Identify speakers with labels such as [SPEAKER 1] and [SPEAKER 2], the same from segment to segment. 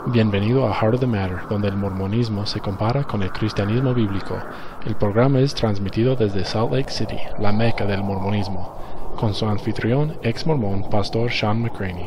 [SPEAKER 1] Bienvenido a Heart of the Matter, donde el mormonismo se compara con el cristianismo bíblico. El programa es transmitido desde Salt Lake City, la meca del mormonismo, con su anfitrión, ex mormón, Pastor Sean McCraney.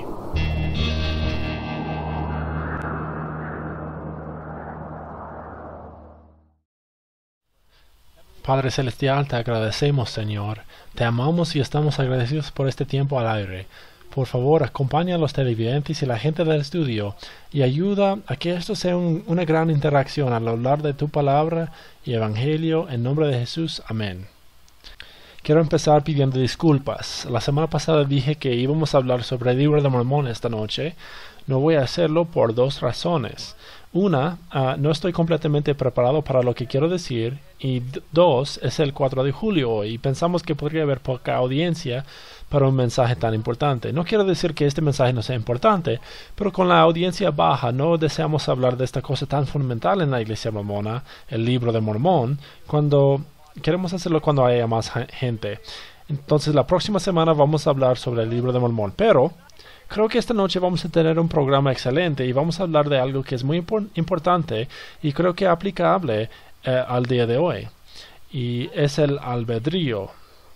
[SPEAKER 1] Padre Celestial, te agradecemos, Señor. Te amamos y estamos agradecidos por este tiempo al aire. Por favor, acompaña a los televidentes y la gente del estudio y ayuda a que esto sea una gran interacción al hablar de tu palabra y evangelio. En nombre de Jesús. Amén. Quiero empezar pidiendo disculpas. La semana pasada dije que íbamos a hablar sobre el libro de Mormón esta noche. No voy a hacerlo por dos razones. Una, no estoy completamente preparado para lo que quiero decir, y dos, es el 4 de julio hoy y pensamos que podría haber poca audiencia para un mensaje tan importante. No quiero decir que este mensaje no sea importante, pero con la audiencia baja no deseamos hablar de esta cosa tan fundamental en la iglesia mormona, el libro de Mormón, cuando queremos hacerlo cuando haya más gente. Entonces la próxima semana vamos a hablar sobre el libro de Mormón, pero creo que esta noche vamos a tener un programa excelente y vamos a hablar de algo que es muy importante y creo que aplicable al día de hoy. Y es el albedrío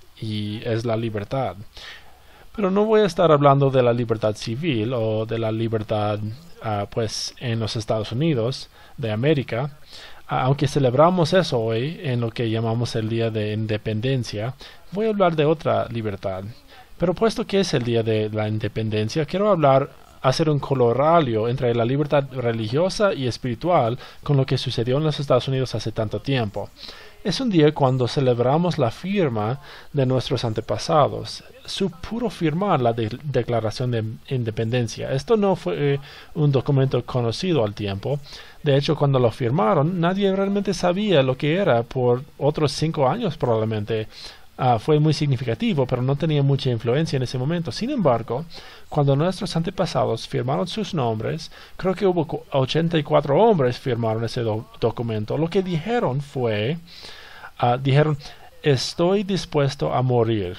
[SPEAKER 1] y es la libertad. Pero no voy a estar hablando de la libertad civil o de la libertad pues en los Estados Unidos de América. Aunque celebramos eso hoy en lo que llamamos el Día de Independencia, voy a hablar de otra libertad. Pero puesto que es el Día de la Independencia, quiero hacer un corolario entre la libertad religiosa y espiritual con lo que sucedió en los Estados Unidos hace tanto tiempo. Es un día cuando celebramos la firma de nuestros antepasados, su puro firmar la Declaración de Independencia. Esto no fue un documento conocido al tiempo. De hecho, cuando lo firmaron, nadie realmente sabía lo que era por otros 5 años probablemente. Fue muy significativo, pero no tenía mucha influencia en ese momento. Sin embargo, cuando nuestros antepasados firmaron sus nombres, creo que hubo 84 hombres firmaron ese documento. Lo que dijeron fue, dijeron, estoy dispuesto a morir,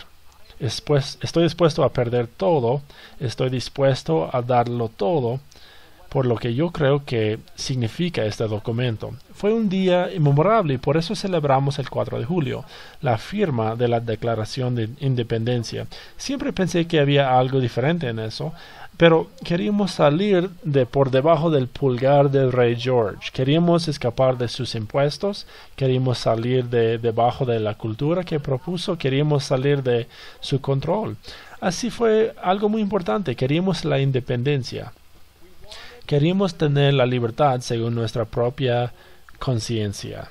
[SPEAKER 1] estoy dispuesto a perder todo, estoy dispuesto a darlo todo, por lo que yo creo que significa este documento. Fue un día memorable y por eso celebramos el 4 de julio, la firma de la Declaración de Independencia. Siempre pensé que había algo diferente en eso, pero queríamos salir de por debajo del pulgar del rey George. Queríamos escapar de sus impuestos, queríamos salir de debajo de la cultura que propuso, queríamos salir de su control. Así fue algo muy importante, queríamos la independencia. Queríamos tener la libertad según nuestra propia conciencia.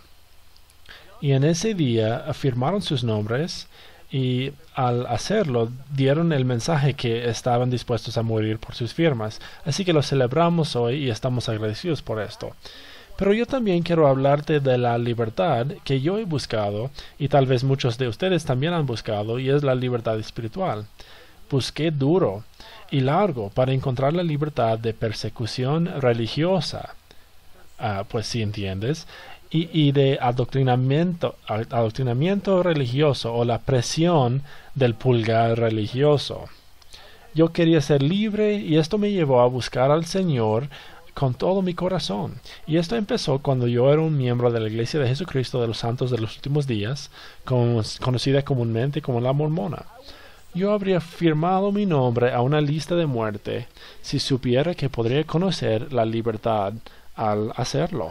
[SPEAKER 1] Y en ese día afirmaron sus nombres y al hacerlo dieron el mensaje que estaban dispuestos a morir por sus firmas. Así que lo celebramos hoy y estamos agradecidos por esto. Pero yo también quiero hablarte de la libertad que yo he buscado y tal vez muchos de ustedes también han buscado, y es la libertad espiritual. Busqué duro y largo para encontrar la libertad de persecución religiosa, pues si entiendes, y de adoctrinamiento religioso o la presión del pulgar religioso. Yo quería ser libre y esto me llevó a buscar al Señor con todo mi corazón. Y esto empezó cuando yo era un miembro de la Iglesia de Jesucristo de los Santos de los Últimos Días, conocida comúnmente como la Mormona. Yo habría firmado mi nombre a una lista de muerte si supiera que podría conocer la libertad al hacerlo.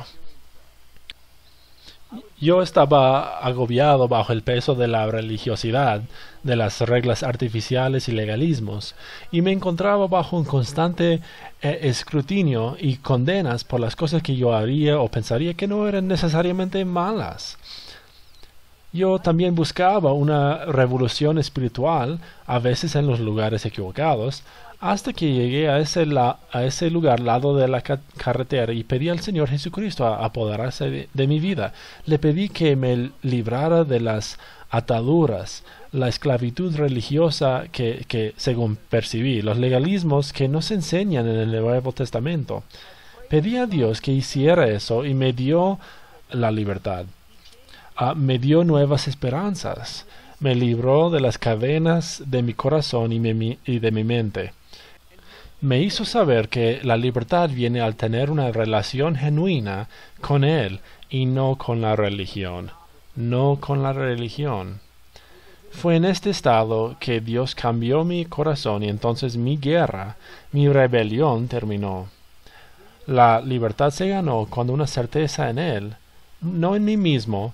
[SPEAKER 1] Yo estaba agobiado bajo el peso de la religiosidad, de las reglas artificiales y legalismos, y me encontraba bajo un constante escrutinio y condenas por las cosas que yo haría o pensaría que no eran necesariamente malas. Yo también buscaba una revolución espiritual, a veces en los lugares equivocados, hasta que llegué a ese lugar lado de la carretera y pedí al Señor Jesucristo a apoderarse de mi vida. Le pedí que me librara de las ataduras, la esclavitud religiosa que según percibí, los legalismos que no se enseñan en el Nuevo Testamento. Pedí a Dios que hiciera eso y me dio la libertad. Me dio nuevas esperanzas, me libró de las cadenas de mi corazón y de mi mente. Me hizo saber que la libertad viene al tener una relación genuina con Él y no con la religión. No con la religión. Fue en este estado que Dios cambió mi corazón y entonces mi guerra, mi rebelión terminó. La libertad se ganó cuando una certeza en Él, no en mí mismo,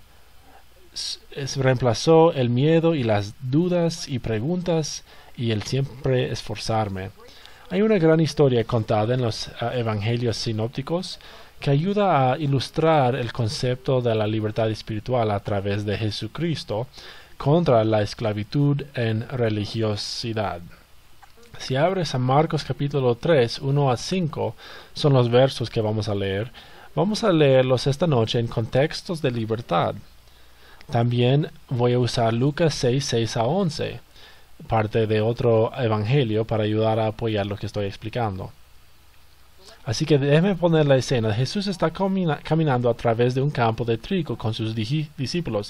[SPEAKER 1] reemplazó el miedo y las dudas y preguntas y el siempre esforzarme. Hay una gran historia contada en los evangelios sinópticos que ayuda a ilustrar el concepto de la libertad espiritual a través de Jesucristo contra la esclavitud en religiosidad. Si abres a Marcos capítulo 3, 1 a 5, son los versos que vamos a leer. Vamos a leerlos esta noche en contextos de libertad. También voy a usar Lucas 6, 6 a 11, parte de otro evangelio, para ayudar a apoyar lo que estoy explicando. Así que déjeme poner la escena. Jesús está caminando a través de un campo de trigo con sus discípulos.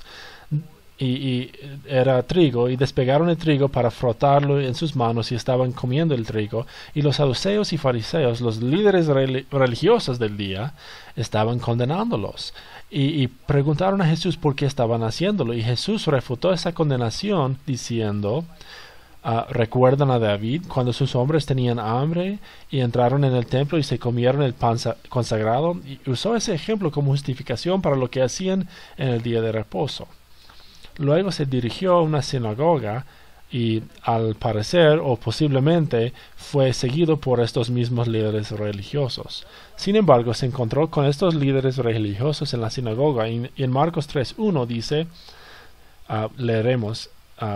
[SPEAKER 1] Y era trigo, y despegaron el trigo para frotarlo en sus manos y estaban comiendo el trigo, y los saduceos y fariseos, los líderes religiosos del día, estaban condenándolos, y preguntaron a Jesús por qué estaban haciéndolo, y Jesús refutó esa condenación diciendo, recuerdan a David cuando sus hombres tenían hambre y entraron en el templo y se comieron el pan consagrado, y usó ese ejemplo como justificación para lo que hacían en el día de reposo. Luego se dirigió a una sinagoga y, al parecer o posiblemente, fue seguido por estos mismos líderes religiosos. Sin embargo, se encontró con estos líderes religiosos en la sinagoga y en Marcos 3:1 dice, leeremos,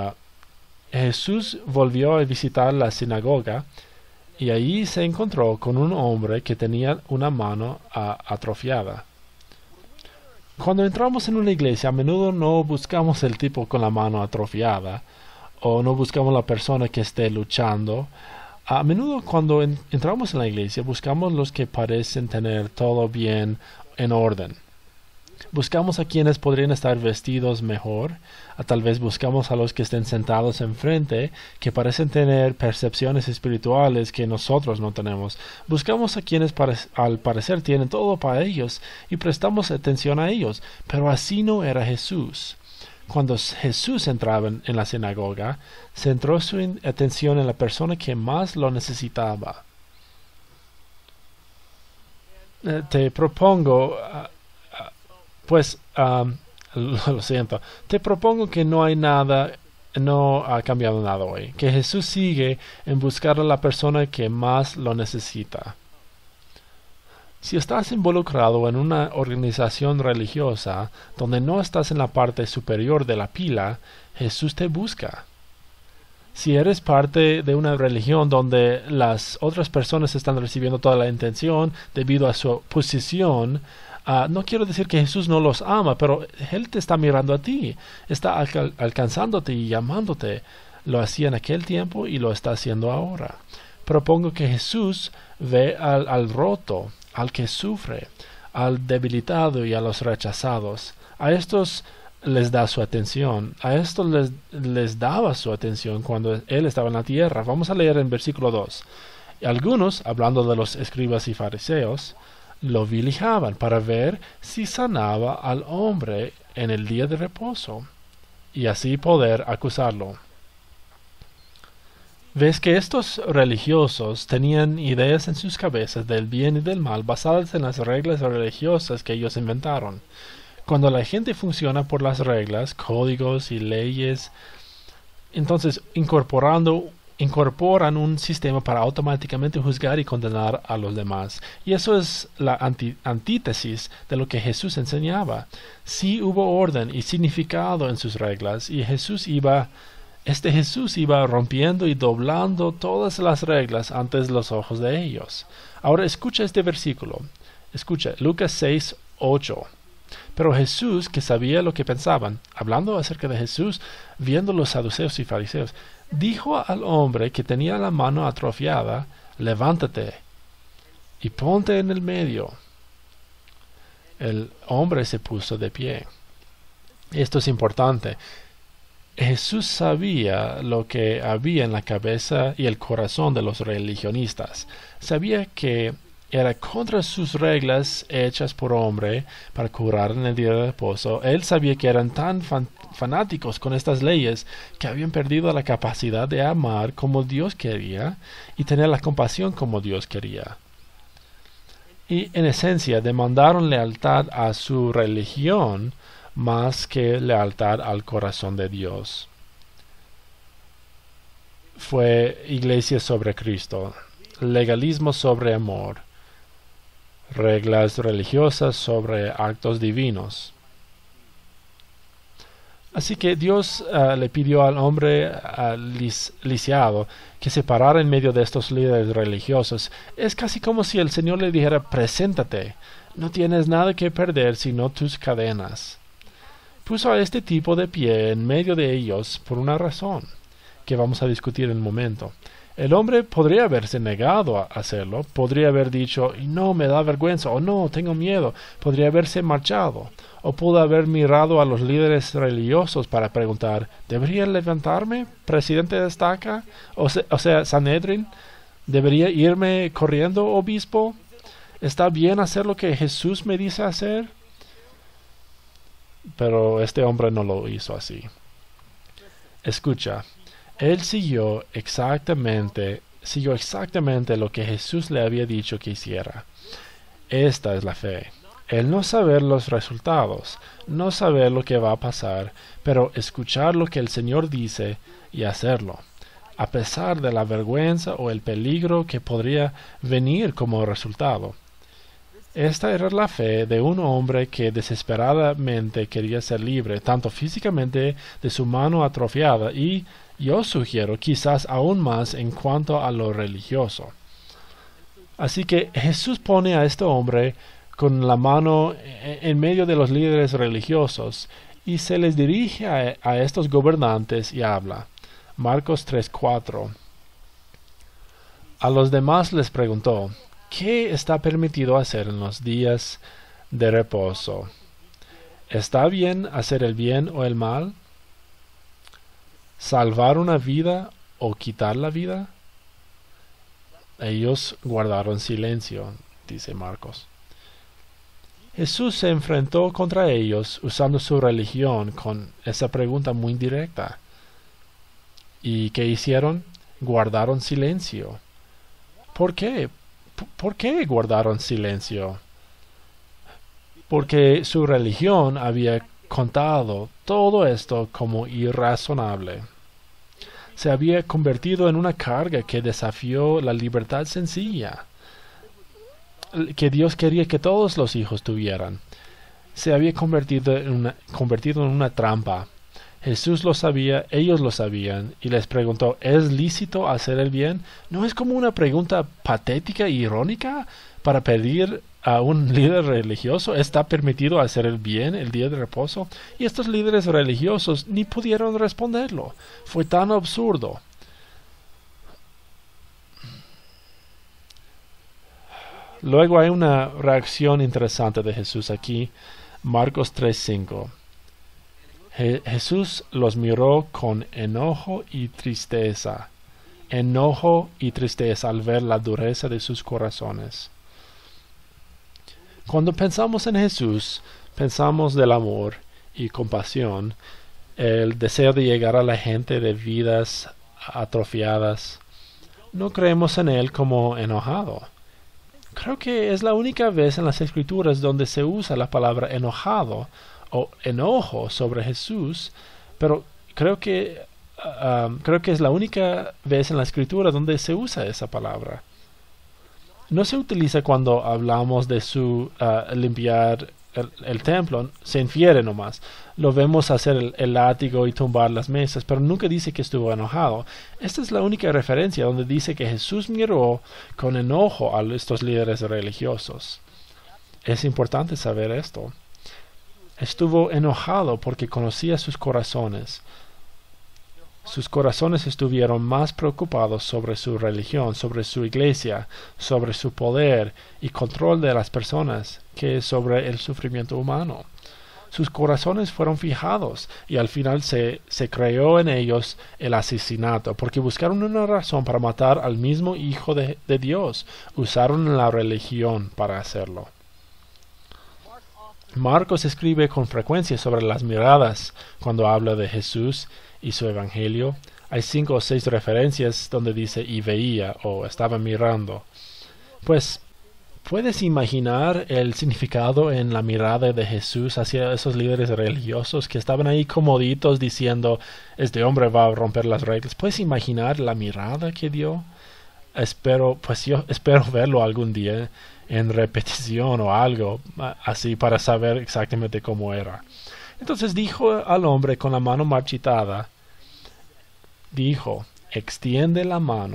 [SPEAKER 1] Jesús volvió a visitar la sinagoga y allí se encontró con un hombre que tenía una mano atrofiada. Cuando entramos en una iglesia, a menudo no buscamos el tipo con la mano atrofiada, o no buscamos la persona que esté luchando. A menudo cuando entramos en la iglesia, buscamos los que parecen tener todo bien en orden. Buscamos a quienes podrían estar vestidos mejor, tal vez buscamos a los que estén sentados enfrente, que parecen tener percepciones espirituales que nosotros no tenemos. Buscamos a quienes al parecer tienen todo para ellos y prestamos atención a ellos, pero así no era Jesús. Cuando Jesús entraba en la sinagoga, centró su atención en la persona que más lo necesitaba. Te propongo... lo siento, te propongo que no ha cambiado nada hoy, que Jesús sigue en buscar a la persona que más lo necesita. Si estás involucrado en una organización religiosa donde no estás en la parte superior de la pila, Jesús te busca. Si eres parte de una religión donde las otras personas están recibiendo toda la atención debido a su posición, no quiero decir que Jesús no los ama, pero Él te está mirando a ti, está alcanzándote y llamándote. Lo hacía en aquel tiempo y lo está haciendo ahora. Propongo que Jesús ve al roto, al que sufre, al debilitado y a los rechazados. A estos les da su atención. A estos les daba su atención cuando Él estaba en la tierra. Vamos a leer en versículo 2. Algunos, hablando de los escribas y fariseos, lo vilijaban para ver si sanaba al hombre en el día de reposo, y así poder acusarlo. Ves que estos religiosos tenían ideas en sus cabezas del bien y del mal basadas en las reglas religiosas que ellos inventaron. Cuando la gente funciona por las reglas, códigos y leyes, entonces incorporan un sistema para automáticamente juzgar y condenar a los demás. Y eso es la antítesis de lo que Jesús enseñaba. Sí hubo orden y significado en sus reglas, y Jesús iba rompiendo y doblando todas las reglas ante los ojos de ellos. Ahora escucha este versículo. Escucha, Lucas 6, 8. Pero Jesús, que sabía lo que pensaban, hablando acerca de Jesús, viendo los saduceos y fariseos, dijo al hombre que tenía la mano atrofiada, levántate y ponte en el medio. El hombre se puso de pie. Esto es importante. Jesús sabía lo que había en la cabeza y el corazón de los religionistas. Sabía que era contra sus reglas hechas por hombre para curar en el día de reposo. Él sabía que eran tan fanáticos con estas leyes que habían perdido la capacidad de amar como Dios quería y tener la compasión como Dios quería. Y en esencia demandaron lealtad a su religión más que lealtad al corazón de Dios. Fue iglesia sobre Cristo, legalismo sobre amor, reglas religiosas sobre actos divinos. Así que Dios le pidió al hombre lisiado que se parara en medio de estos líderes religiosos. Es casi como si el Señor le dijera: preséntate, no tienes nada que perder sino tus cadenas. Puso a este tipo de pie en medio de ellos por una razón, que vamos a discutir en un momento. El hombre podría haberse negado a hacerlo, podría haber dicho: no, me da vergüenza, o no, tengo miedo, podría haberse marchado, o pudo haber mirado a los líderes religiosos para preguntar: ¿debería levantarme, presidente de estaca? O sea, Sanedrín, ¿debería irme corriendo, obispo? ¿Está bien hacer lo que Jesús me dice hacer? Pero este hombre no lo hizo así. Escucha, él siguió exactamente lo que Jesús le había dicho que hiciera. Esta es la fe. El no saber los resultados, no saber lo que va a pasar, pero escuchar lo que el Señor dice y hacerlo, a pesar de la vergüenza o el peligro que podría venir como resultado. Esta era la fe de un hombre que desesperadamente quería ser libre, tanto físicamente de su mano atrofiada y, yo sugiero, quizás aún más en cuanto a lo religioso. Así que Jesús pone a este hombre con la mano en medio de los líderes religiosos y se les dirige a estos gobernantes y habla. Marcos 3:4. A los demás les preguntó: ¿qué está permitido hacer en los días de reposo? ¿Está bien hacer el bien o el mal? ¿Salvar una vida o quitar la vida? Ellos guardaron silencio, dice Marcos. Jesús se enfrentó contra ellos usando su religión con esa pregunta muy directa. ¿Y qué hicieron? Guardaron silencio. ¿Por qué? ¿Por qué guardaron silencio? Porque su religión había contado todo esto como irrazonable. Se había convertido en una carga que desafió la libertad sencilla que Dios quería que todos los hijos tuvieran. Se había convertido en una trampa. Jesús lo sabía, ellos lo sabían, y les preguntó: ¿es lícito hacer el bien? ¿No es como una pregunta patética e irónica para pedir a un líder religioso? ¿Está permitido hacer el bien el día de reposo? Y estos líderes religiosos ni pudieron responderlo. Fue tan absurdo. Luego hay una reacción interesante de Jesús aquí. Marcos 3:5. Jesús los miró con enojo y tristeza al ver la dureza de sus corazones. Cuando pensamos en Jesús, pensamos del amor y compasión, el deseo de llegar a la gente de vidas atrofiadas. No creemos en Él como enojado. Creo que es la única vez en las Escrituras donde se usa la palabra enojado o enojo sobre Jesús, pero creo que es la única vez en la Escritura donde se usa esa palabra. No se utiliza cuando hablamos de su limpiar el templo, se infiere nomás. Lo vemos hacer el látigo y tumbar las mesas, pero nunca dice que estuvo enojado. Esta es la única referencia donde dice que Jesús miró con enojo a estos líderes religiosos. Es importante saber esto. Estuvo enojado porque conocía sus corazones. Sus corazones estuvieron más preocupados sobre su religión, sobre su iglesia, sobre su poder y control de las personas, que sobre el sufrimiento humano. sus corazones fueron fijados y al final se creó en ellos el asesinato, porque buscaron una razón para matar al mismo Hijo de Dios. Usaron la religión para hacerlo. Marcos escribe con frecuencia sobre las miradas cuando habla de Jesús y su evangelio. Hay 5 o 6 referencias donde dice y veía o estaba mirando. Pues, ¿puedes imaginar el significado en la mirada de Jesús hacia esos líderes religiosos que estaban ahí comoditos diciendo, este hombre va a romper las reglas? ¿Puedes imaginar la mirada que dio? Yo espero verlo algún día en repetición o algo así para saber exactamente cómo era. Entonces dijo al hombre con la mano marchitada, dijo, extiende la mano.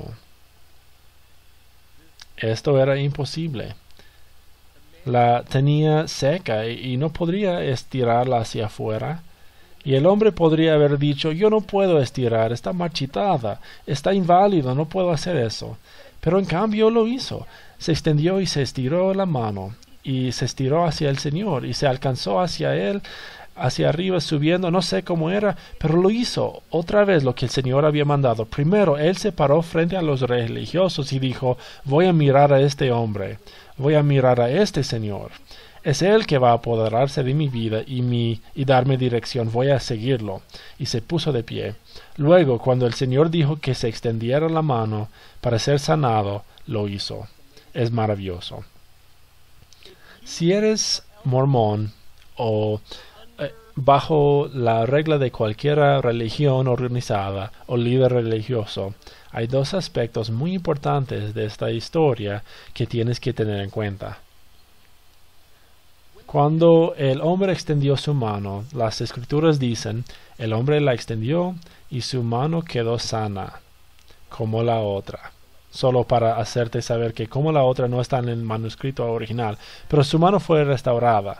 [SPEAKER 1] Esto era imposible. La tenía seca y no podría estirarla hacia afuera. Y el hombre podría haber dicho, yo no puedo estirar, está marchitada, está inválido, no puedo hacer eso. Pero en cambio lo hizo. Se extendió y se estiró la mano, y se estiró hacia el Señor, y se alcanzó hacia él, hacia arriba, subiendo, no sé cómo era, pero lo hizo otra vez lo que el Señor había mandado. Primero, él se paró frente a los religiosos y dijo, voy a mirar a este hombre, voy a mirar a este Señor. Es Él que va a apoderarse de mi vida y darme dirección. Voy a seguirlo. Y se puso de pie. Luego, cuando el Señor dijo que se extendiera la mano para ser sanado, lo hizo. Es maravilloso. Si eres mormón o bajo la regla de cualquier religión organizada o líder religioso, hay 2 aspectos muy importantes de esta historia que tienes que tener en cuenta. Cuando el hombre extendió su mano, las escrituras dicen, el hombre la extendió y su mano quedó sana, como la otra. Solo para hacerte saber que como la otra no está en el manuscrito original, pero su mano fue restaurada.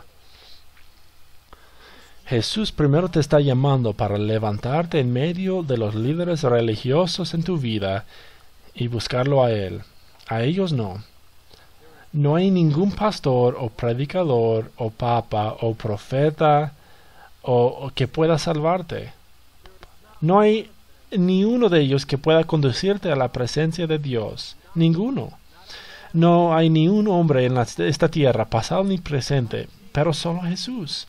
[SPEAKER 1] Jesús primero te está llamando para levantarte en medio de los líderes religiosos en tu vida y buscarlo a Él. A ellos no. No hay ningún pastor o predicador o papa o profeta o que pueda salvarte. No hay ni uno de ellos que pueda conducirte a la presencia de Dios. Ninguno. No hay ni un hombre en esta tierra, pasado ni presente, pero solo Jesús.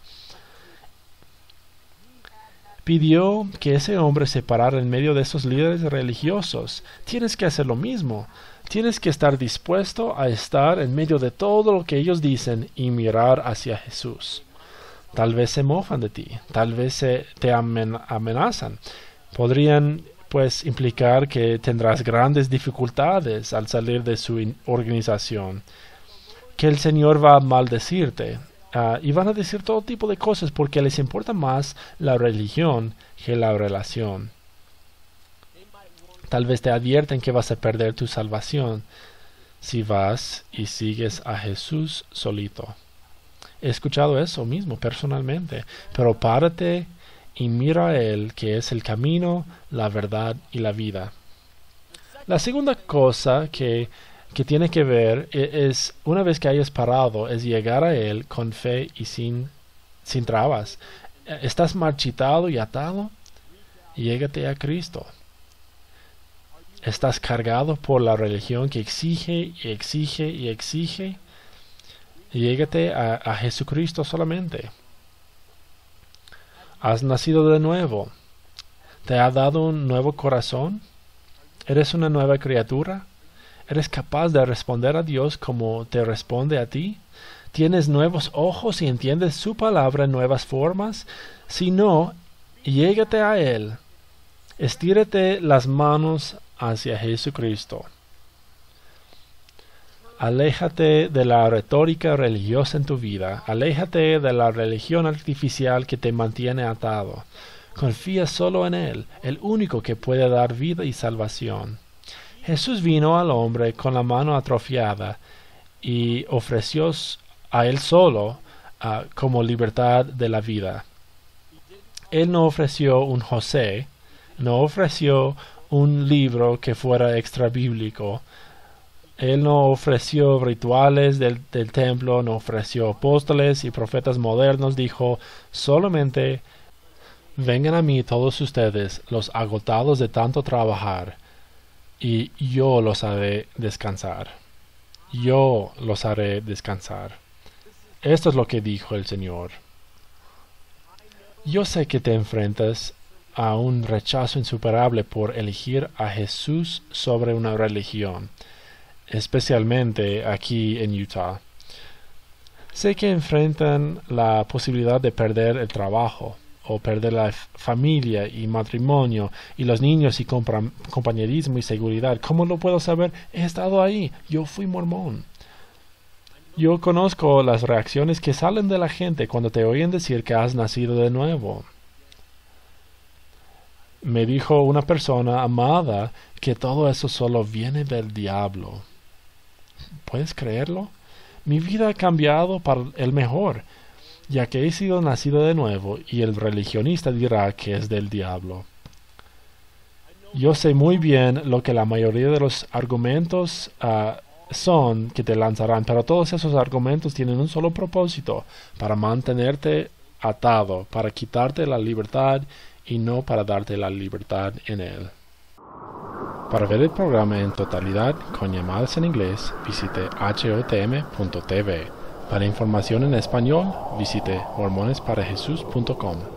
[SPEAKER 1] Pidió que ese hombre se parara en medio de esos líderes religiosos. Tienes que hacer lo mismo. Tienes que estar dispuesto a estar en medio de todo lo que ellos dicen y mirar hacia Jesús. Tal vez se mofan de ti, tal vez te amenazan. Podrían, pues, implicar que tendrás grandes dificultades al salir de su organización, que el Señor va a maldecirte, y van a decir todo tipo de cosas porque les importa más la religión que la relación. Tal vez te advierten que vas a perder tu salvación si vas y sigues a Jesús solito. He escuchado eso mismo personalmente, pero párate y mira a Él, que es el camino, la verdad y la vida. La segunda cosa que tiene que ver es, una vez que hayas parado, es llegar a Él con fe y sin trabas. ¿Estás marchitado y atado? Llégate a Cristo. ¿Estás cargado por la religión que exige y exige y exige? Llégate a Jesucristo solamente. ¿Has nacido de nuevo? ¿Te ha dado un nuevo corazón? ¿Eres una nueva criatura? ¿Eres capaz de responder a Dios como te responde a ti? ¿Tienes nuevos ojos y entiendes su palabra en nuevas formas? Si no, llégate a Él. Estírate las manos hacia Jesucristo. Aléjate de la retórica religiosa en tu vida. Aléjate de la religión artificial que te mantiene atado. Confía solo en Él, el único que puede dar vida y salvación. Jesús vino al hombre con la mano atrofiada y ofreció a Él solo como libertad de la vida. Él no ofreció un José, no ofreció un libro que fuera extra bíblico, Él no ofreció rituales del templo, no ofreció apóstoles y profetas modernos. Dijo, solamente vengan a mí todos ustedes, los agotados de tanto trabajar, y yo los haré descansar. Yo los haré descansar. Esto es lo que dijo el Señor. Yo sé que te enfrentas a un rechazo insuperable por elegir a Jesús sobre una religión, especialmente aquí en Utah. Sé que enfrentan la posibilidad de perder el trabajo, o perder la familia y matrimonio, y los niños y compañerismo y seguridad. ¿Cómo lo puedo saber? He estado ahí. Yo fui mormón. Yo conozco las reacciones que salen de la gente cuando te oyen decir que has nacido de nuevo. Me dijo una persona amada que todo eso solo viene del diablo. ¿Puedes creerlo? Mi vida ha cambiado para el mejor, ya que he sido nacido de nuevo, y el religionista dirá que es del diablo. Yo sé muy bien lo que la mayoría de los argumentos son que te lanzarán, pero todos esos argumentos tienen un solo propósito: para mantenerte atado, para quitarte la libertad y no para darte la libertad en él. Para ver el programa en totalidad con llamadas en inglés, visite hotm.tv. Para información en español, visite mormonesparajesus.com.